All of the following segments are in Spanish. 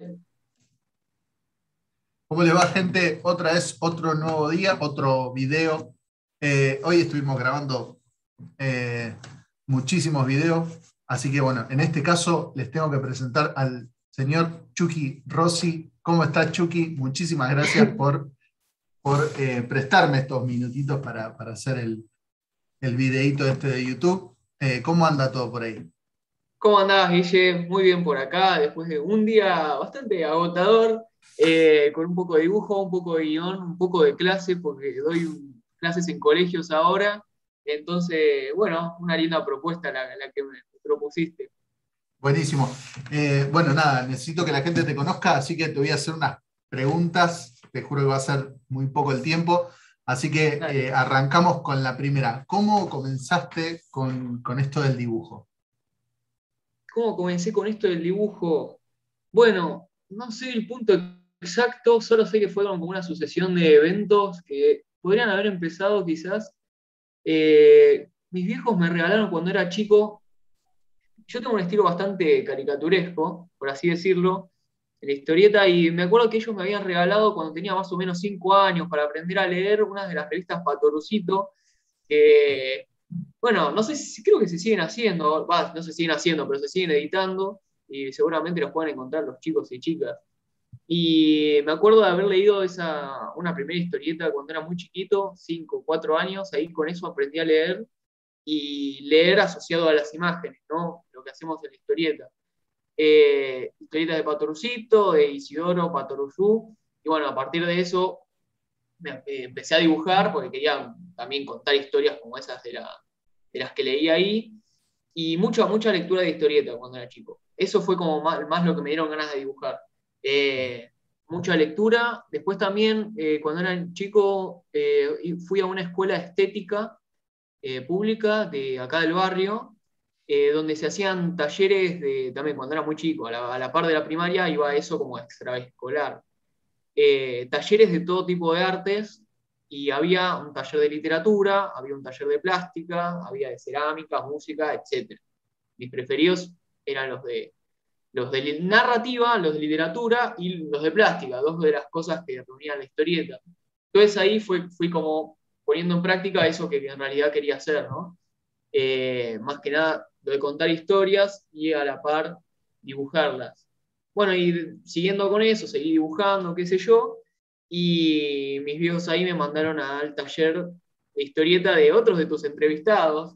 ¿Cómo les va, gente? Otra vez, otro nuevo día, otro video. Hoy estuvimos grabando eh, muchísimos videos, así que bueno, en este caso les tengo que presentar al señor Chucky Rossi. ¿Cómo está, Chucky? Muchísimas gracias por prestarme estos minutitos para hacer el videíto este de YouTube. ¿Cómo anda todo por ahí? ¿Cómo andás, Guille? Muy bien por acá, después de un día bastante agotador, con un poco de dibujo, un poco de guión, un poco de clase, porque doy clases en colegios ahora. Entonces, bueno, una linda propuesta la que me propusiste. Buenísimo. Bueno, nada, necesito que la gente te conozca, así que te voy a hacer unas preguntas. Te juro que va a ser muy poco el tiempo. Así que Dale. arrancamos con la primera. ¿Cómo comenzaste con esto del dibujo? ¿Cómo comencé con esto del dibujo? Bueno, no sé el punto exacto, solo sé que fueron como una sucesión de eventos que podrían haber empezado quizás. Mis viejos me regalaron cuando era chico. Yo tengo un estilo bastante caricaturesco, por así decirlo, en la historieta, y me acuerdo que ellos me habían regalado cuando tenía más o menos 5 años para aprender a leer unas de las revistas Patorucito, que, bueno, no sé si creo que se siguen haciendo, no se siguen haciendo, pero se siguen editando, y seguramente los pueden encontrar los chicos y chicas. Y me acuerdo de haber leído una primera historieta cuando era muy chiquito, 5 o 4 años, ahí con eso aprendí a leer y leer asociado a las imágenes, ¿no? Lo que hacemos en la historieta. Historietas de Patorucito, de Isidoro Patoruzú, y bueno, a partir de eso empecé a dibujar porque quería también contar historias como esas de las que leí ahí, y mucha lectura de historieta cuando era chico. Eso fue como más lo que me dieron ganas de dibujar. Eh, Mucha lectura. Después también, cuando era chico, fui a una escuela estética pública de acá del barrio, donde se hacían talleres también cuando era muy chico, a la par de la primaria iba eso como extraescolar. Talleres de todo tipo de artes, y había un taller de literatura, había un taller de plástica, había de cerámica, música, etc. Mis preferidos eran los de narrativa, los de literatura y los de plástica, dos de las cosas que reunían la historieta. Entonces ahí fui como poniendo en práctica eso que en realidad quería hacer, ¿no? Más que nada lo de contar historias y a la par dibujarlas. Bueno, y siguiendo con eso, seguí dibujando, qué sé yo, y mis viejos ahí me mandaron al taller de historieta de otros de tus entrevistados,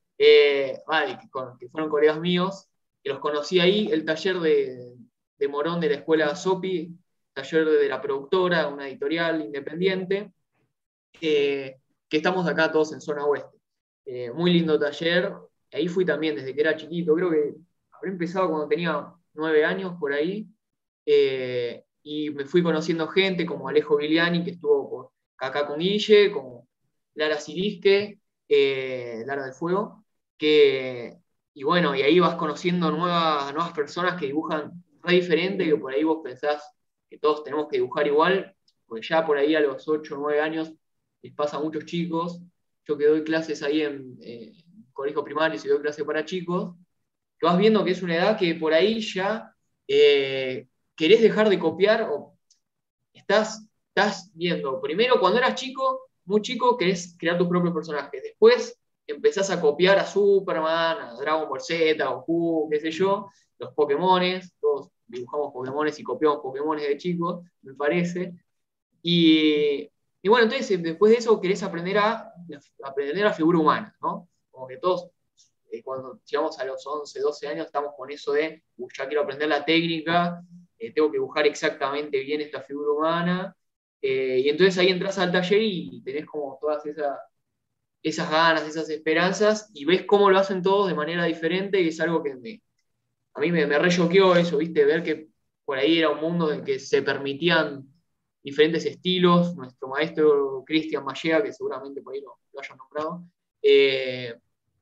que fueron colegas míos, que los conocí ahí, el taller de Morón de la escuela Sopi, taller de la productora, una editorial independiente, que estamos acá todos en zona oeste. Muy lindo taller, ahí fui también desde que era chiquito, creo que habré empezado cuando tenía 9 años por ahí, y me fui conociendo gente como Alejo Viliani, que estuvo acá con Guille, como Lara Sirisque, Lara del Fuego, que, y bueno, y ahí vas conociendo nuevas personas que dibujan re diferente, que por ahí vos pensás que todos tenemos que dibujar igual, porque ya por ahí a los 8 o 9 años les pasa a muchos chicos. Yo que doy clases ahí en colegio primario y doy clases para chicos, que vas viendo que es una edad que por ahí ya querés dejar de copiar o estás viendo, primero cuando eras chico, muy chico, querés crear tus propios personajes. Después empezás a copiar a Superman, a Dragon Ball Z, a Goku, qué sé yo, los Pokémones, todos dibujamos Pokémones y copiamos Pokémones de chicos, me parece. Y bueno, entonces después de eso querés aprender a figura humana, ¿no? Como que todos, cuando llegamos a los 11 12 años, estamos con eso de, ya quiero aprender la técnica, tengo que dibujar exactamente bien esta figura humana. Y entonces ahí entras al taller y tenés como todas esas ganas, esas esperanzas, y ves cómo lo hacen todos de manera diferente, y es algo que a mí me re choqueó eso, ¿viste? Ver que por ahí era un mundo en el que se permitían diferentes estilos. Nuestro maestro Cristian Mallea, que seguramente por ahí lo hayan nombrado, eh,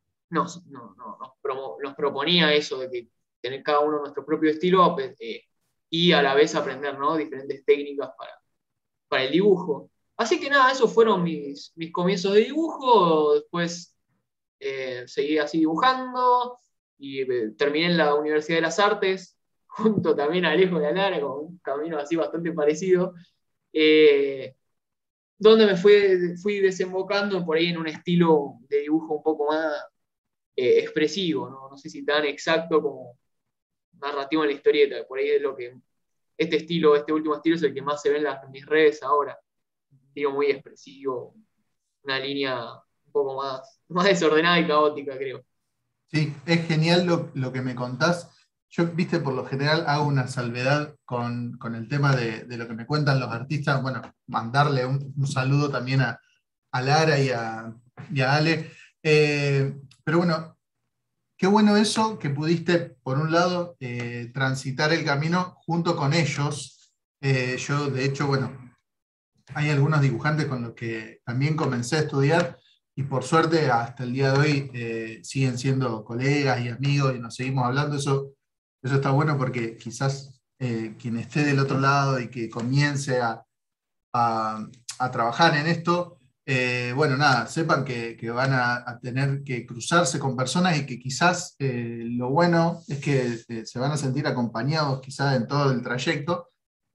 nos proponía eso de que tener cada uno nuestro propio estilo, y a la vez aprender, ¿no? Diferentes técnicas para el dibujo. Así que nada, esos fueron mis comienzos de dibujo. Después seguí así dibujando y terminé en la Universidad de las Artes, junto también a Alejo de Alara, con un camino así bastante parecido, eh, donde me fui desembocando por ahí en un estilo de dibujo un poco más expresivo, ¿no? No sé si tan exacto como narrativo en la historieta, por ahí es lo que este último estilo es el que más se ve en mis redes ahora. Estilo muy expresivo, una línea un poco más desordenada y caótica, creo. Sí, es genial lo que me contás. Yo, viste, por lo general hago una salvedad con el tema de lo que me cuentan los artistas. Bueno, mandarle un saludo también a Lara y a Ale. Pero bueno, qué bueno eso que pudiste, por un lado, transitar el camino junto con ellos. Yo, de hecho, bueno, hay algunos dibujantes con los que también comencé a estudiar y por suerte hasta el día de hoy siguen siendo colegas y amigos y nos seguimos hablando. Eso está bueno porque quizás quien esté del otro lado y que comience a- a trabajar en esto, bueno, nada, sepan que van a tener que cruzarse con personas y que quizás lo bueno es que se van a sentir acompañados quizás en todo el trayecto.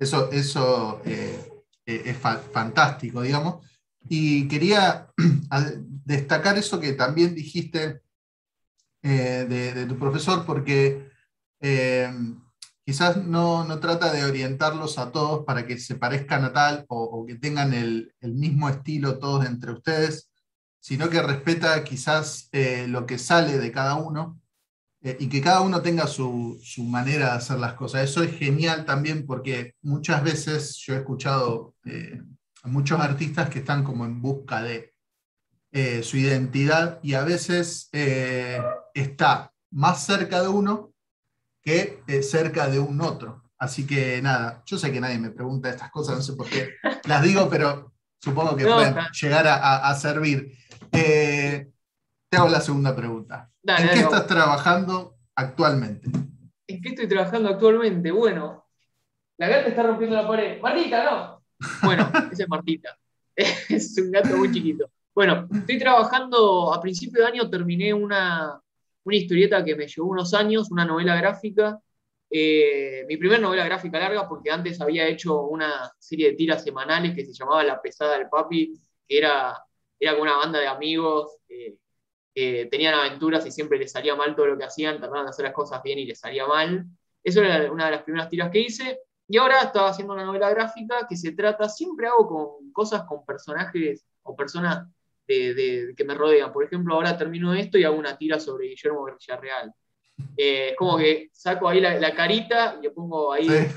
Eso es fantástico, digamos. Y quería destacar eso que también dijiste de tu profesor, porque eh, quizás no trata de orientarlos a todos para que se parezcan a tal o que tengan el mismo estilo todos entre ustedes, sino que respeta quizás lo que sale de cada uno y que cada uno tenga su manera de hacer las cosas. Eso es genial también porque muchas veces yo he escuchado a muchos artistas que están como en busca de su identidad y a veces está más cerca de uno que cerca de un otro. Así que nada, yo sé que nadie me pregunta estas cosas, no sé por qué las digo, pero supongo que No, pueden llegar a servir. Te hago la segunda pregunta. dale, ¿En qué dale, estás vamos. trabajando actualmente? ¿En qué estoy trabajando actualmente? Bueno, la gata está rompiendo la pared. Martita, no. Bueno, esa es Martita. Es un gato muy chiquito. Bueno, estoy trabajando, a principio de año terminé una historieta que me llevó unos años, una novela gráfica. Mi primera novela gráfica larga, porque antes había hecho una serie de tiras semanales que se llamaba La Pesada del Papi, que era con una banda de amigos que tenían aventuras y siempre les salía mal todo lo que hacían, trataban de hacer las cosas bien y les salía mal. Eso era una de las primeras tiras que hice. Y ahora estaba haciendo una novela gráfica que se trata, siempre hago con cosas con personajes o personas que me rodean. Por ejemplo, ahora termino esto y hago una tira sobre Guillermo Villarreal. Es como que saco ahí la carita y le pongo Sí, ahí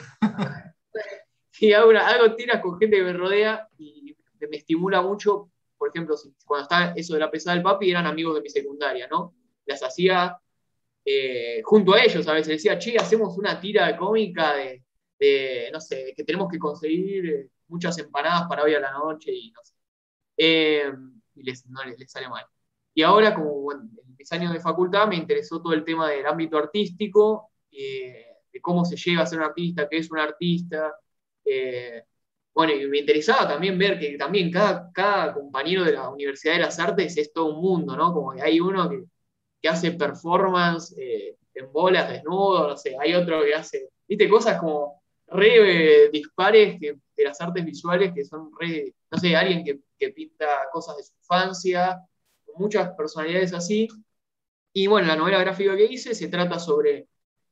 y hago tiras con gente que me rodea y me estimula mucho. Por ejemplo, cuando estaba eso de La Pesada del Papi, eran amigos de mi secundaria, ¿no? Las hacía junto a ellos a veces. Decía, che, hacemos una tira cómica no sé, que tenemos que conseguir muchas empanadas para hoy a la noche y no sé. Eh, y no les sale mal. Y ahora, como bueno, en mis años de facultad, me interesó todo el tema del ámbito artístico, de cómo se llega a ser un artista, qué es un artista. eh, bueno, y me interesaba también ver que también cada compañero de la Universidad de las Artes es todo un mundo, ¿no? Como que hay uno que hace performance en bolas, desnudo, no sé, hay otro que hace, viste, cosas como re dispares de las artes visuales que son re, no sé, alguien que pinta cosas de su infancia, muchas personalidades así. Y bueno, la novela gráfica que hice se trata sobre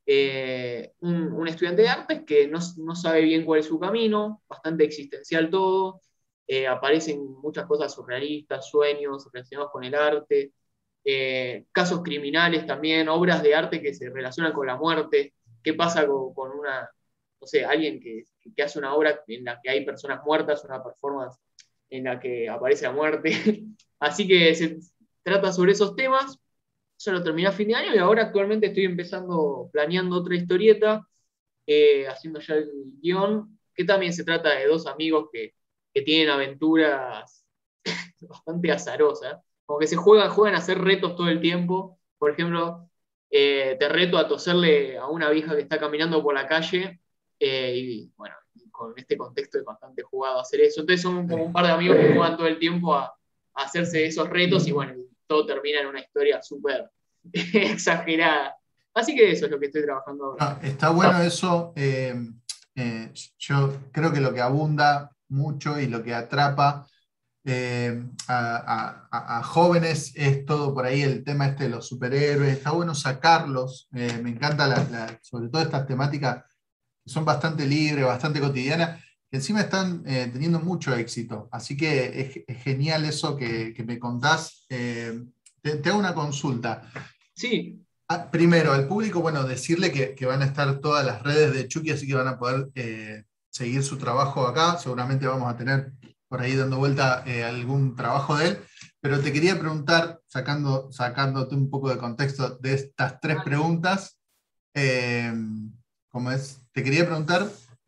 un estudiante de artes que no sabe bien cuál es su camino, bastante existencial todo, aparecen muchas cosas surrealistas, sueños relacionados con el arte, casos criminales también, obras de arte que se relacionan con la muerte, qué pasa con una, no sé, alguien que hace una obra en la que hay personas muertas, una performance en la que aparece la muerte. Así que se trata sobre esos temas. Eso lo terminé a fin de año y ahora actualmente estoy empezando, planeando otra historieta, haciendo ya el guión, que también se trata de dos amigos que tienen aventuras bastante azarosas, como que juegan a hacer retos todo el tiempo. Por ejemplo, te reto a toserle a una vieja que está caminando por la calle, y bueno, con este contexto es bastante jugado hacer eso. Entonces son como un par de amigos que juegan todo el tiempo a hacerse esos retos y bueno, todo termina en una historia súper exagerada. Así que eso es lo que estoy trabajando ahora. No, está bueno eso. Yo creo que lo que abunda mucho y lo que atrapa a jóvenes es todo por ahí, el tema este de los superhéroes. Está bueno sacarlos. Me encanta sobre todo estas temáticas que son bastante libres, bastante cotidianas, que encima están teniendo mucho éxito. Así que es genial eso que me contás. Te hago una consulta. Sí, Primero, al público, bueno, decirle que van a estar todas las redes de Chucky, así que van a poder seguir su trabajo acá. Seguramente vamos a tener por ahí dando vuelta algún trabajo de él. Pero te quería preguntar, sacándote un poco de contexto de estas tres preguntas, eh, te quería preguntar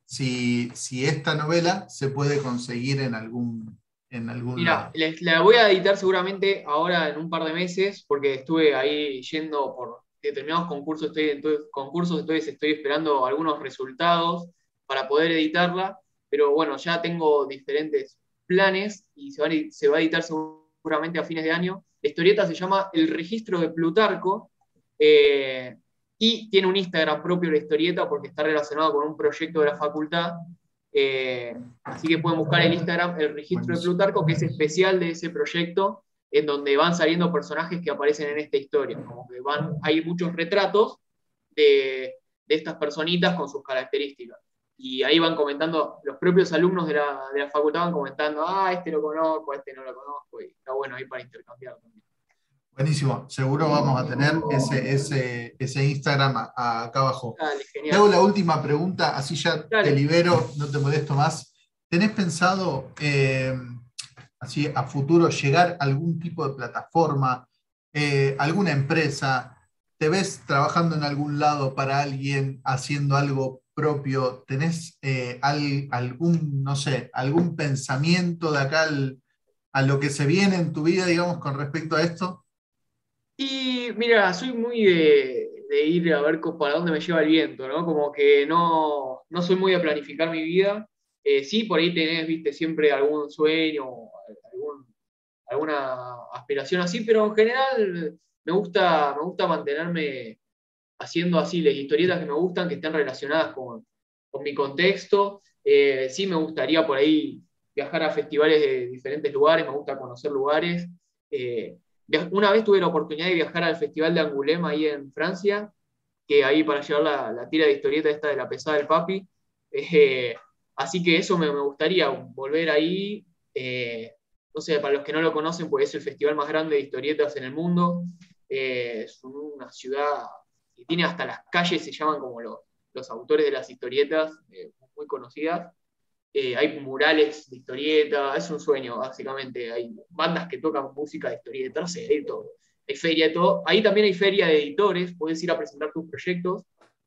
si esta novela se puede conseguir en algún mira, lado. la voy a editar seguramente ahora en un par de meses, porque estuve ahí yendo por determinados concursos, entonces estoy esperando algunos resultados para poder editarla, pero bueno, ya tengo diferentes planes y se va a editar seguramente a fines de año. La historieta se llama El Registro de Plutarco, eh, y tiene un Instagram propio la historieta porque está relacionado con un proyecto de la facultad. Así que pueden buscar el Instagram, el registro de Buenísimo. Plutarco, que es especial de ese proyecto, en donde van saliendo personajes que aparecen en esta historia. Como que hay muchos retratos de estas personitas con sus características. Y ahí van comentando, los propios alumnos de la facultad van comentando, este lo conozco, este no lo conozco, y está bueno ahí para intercambiar también. Buenísimo, seguro vamos a tener ese Instagram acá abajo. Dale, Te hago genial. la última pregunta, así ya te Dale. libero, no te molesto más. ¿Tenés pensado, así a futuro, llegar a algún tipo de plataforma, alguna empresa? ¿Te ves trabajando en algún lado para alguien, haciendo algo propio? ¿Tenés algún, no sé, algún pensamiento de acá a lo que se viene en tu vida, digamos, con respecto a esto? Y mira, soy muy de ir a ver para dónde me lleva el viento, ¿no? Como que no soy muy de planificar mi vida. Sí, por ahí tenés, viste, siempre algún sueño, alguna aspiración así, pero en general me gusta mantenerme haciendo así las historietas que me gustan, que estén relacionadas con mi contexto. Sí me gustaría por ahí viajar a festivales de diferentes lugares, me gusta conocer lugares. Eh, una vez tuve la oportunidad de viajar al Festival de Angoulême ahí en Francia, que ahí para llevar la tira de historieta esta de la pesada del papi. Eh, Así que eso me gustaría, volver ahí. No sé, para los que no lo conocen, pues es el festival más grande de historietas en el mundo. Es una ciudad que tiene hasta las calles, se llaman como los autores de las historietas, muy conocidas. Hay murales de historieta, es un sueño, básicamente. Hay bandas que tocan música de historieta, no sé, hay todo. Hay feria de todo. Ahí también hay feria de editores, puedes ir a presentar tus proyectos.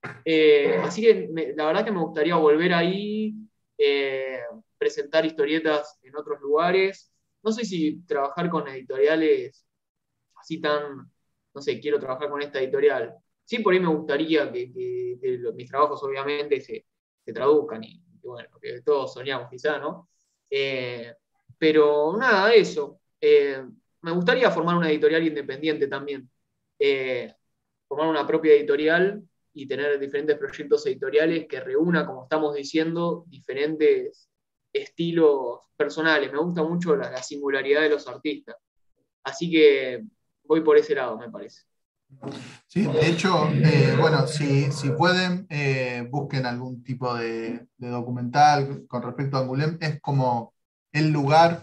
Así que la verdad que me gustaría volver ahí, eh, presentar historietas en otros lugares. No sé si trabajar con editoriales así tan, no sé, quiero trabajar con esta editorial. Sí, por ahí me gustaría que mis trabajos obviamente se traduzcan y bueno, que todos soñamos quizá, ¿no? Eh, pero nada, eso. Me gustaría formar una editorial independiente también. Eh, Formar una propia editorial y tener diferentes proyectos editoriales que reúna, como estamos diciendo, diferentes estilos personales. Me gusta mucho la singularidad de los artistas. Así que voy por ese lado, me parece. Sí, de hecho, bueno, si pueden, busquen algún tipo de documental con respecto a Angoulême. Es como el lugar,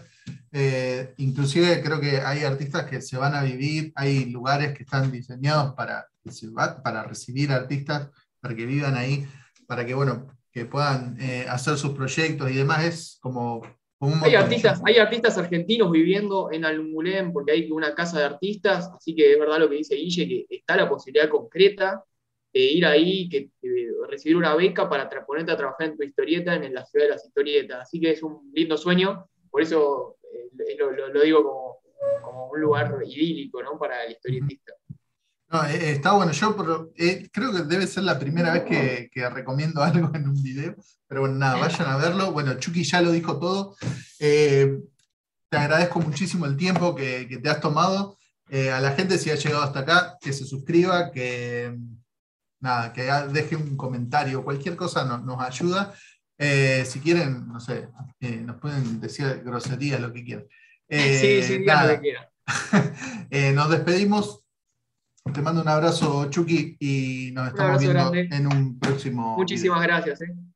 inclusive creo que hay artistas que se van a vivir, hay lugares que están diseñados para recibir artistas, para que vivan ahí, para que, bueno, que puedan hacer sus proyectos y demás. Es como un Hay montón. artistas, hay artistas argentinos viviendo en Almulén porque hay una casa de artistas, así que es verdad lo que dice Guille, que está la posibilidad concreta de ir ahí, recibir una beca para ponerte a trabajar en tu historieta en la ciudad de las historietas. Así que es un lindo sueño, por eso lo digo como un lugar idílico, ¿no? Para el historietista. No, está bueno. Creo que debe ser la primera vez que recomiendo algo en un video, pero bueno, nada, vayan a verlo. Bueno, Chucky ya lo dijo todo. Eh, Te agradezco muchísimo el tiempo que te has tomado. A la gente, si ha llegado hasta acá, que se suscriba, nada, que deje un comentario, cualquier cosa nos ayuda. Si quieren, no sé, nos pueden decir groserías, lo que quieran. Sí, sí, digan lo que Nada, quieran. nos despedimos. Te mando un abrazo, Chucky, y nos Un estamos abrazo viendo grande. en un próximo video. Muchísimas gracias.